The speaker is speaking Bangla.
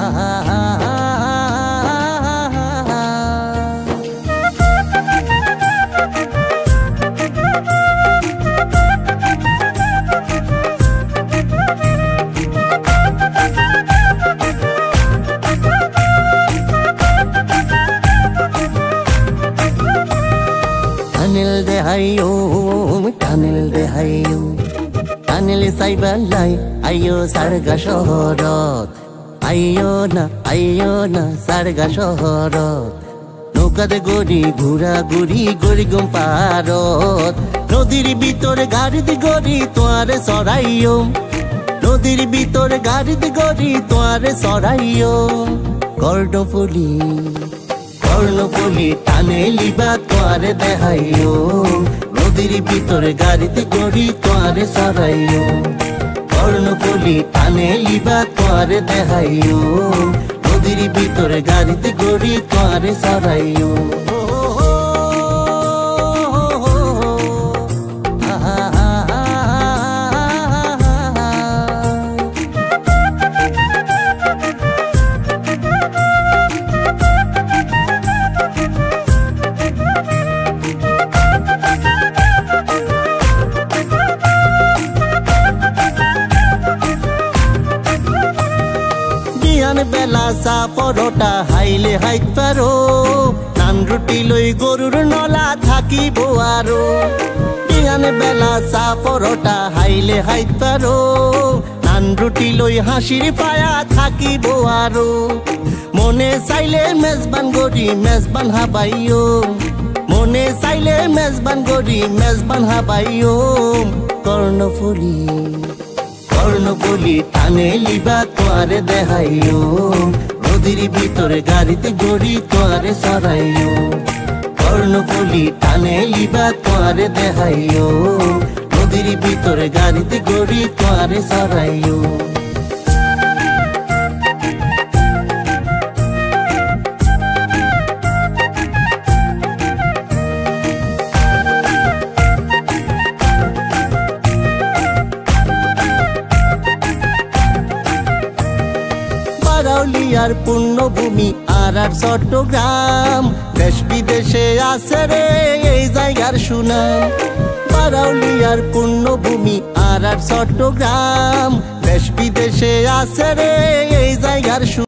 Tunnel de hayo tunnel saibalai ayo sarga shohorot ayo na sarga shohorot নৌকাতে গড়ি ঘুরা ঘুরি গড়ি গম পারত নদীর ভিতরে গাড়িতে গড়ি তোয়ারে সরাইও নদীর ভিতরে গাড়িতে গড়ি তোয়ারে সরাইও কর্ণফুলি টানে লিবা তোয়ারে দেখাইও নদীর ভিতরে গাড়িতে গড়ি তোয়ারে সরাইও কর্ণফুলি টানে লিবা তোয়ারে দেখাইও নদীর ভিতরে গাড়িতে গড়ি তোয়ারে সরাইও বেলা চা পরোটা হাইলে হাইত পারো নান রুটি লই গরুর নলা থাকিব আরো বিয়ান বেলা চা পরোটা হাইলে হাইত পারো নান রুটি লই হাসির পায়া থাকিব আরো মনে চাইলে মেজবান গড়ি মেজবান হাবাইও মনে চাইলে মেজবান গড়ি মেজবান হাবাইও কর্ণফুলি টানে লিবা তোয়ারে দেখাইও নদীর ভিতরে গাড়িতে গড়ি তোয়ারে সরাইও কর্ণফুলি টানে লিবা তোয়ারে দেখাইও নদীর ভিতরে গাড়িতে গড়ি তোয়ারে সরাইও আর পূর্ণভূমি আর চট্টগ্রাম দেশ বিদেশে আছে রে এই জায়গার সুনাম বারাউলিয়ার পূর্ণভূমি আর চট্টগ্রাম দেশ বিদেশে আছে রে এই জায়গার